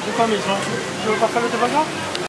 De quoi, maison? Tu veux pas faire le toboggan?